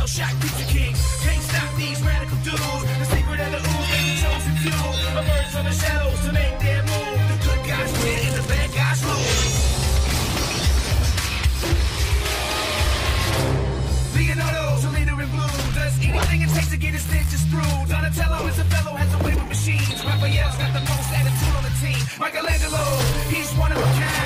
shell shock pizza king. Can't stop these radical dudes. The secret of the ooze, they the chosen few. Emerge from the shadows to make their move. The good guys win and the bad guys lose. Leonardo's a leader in blue. Does anything it takes to get his stitches through. Donatello is a fellow, has a way with machines. Raphael's got the most attitude on the team. Michelangelo, he's one of a kind.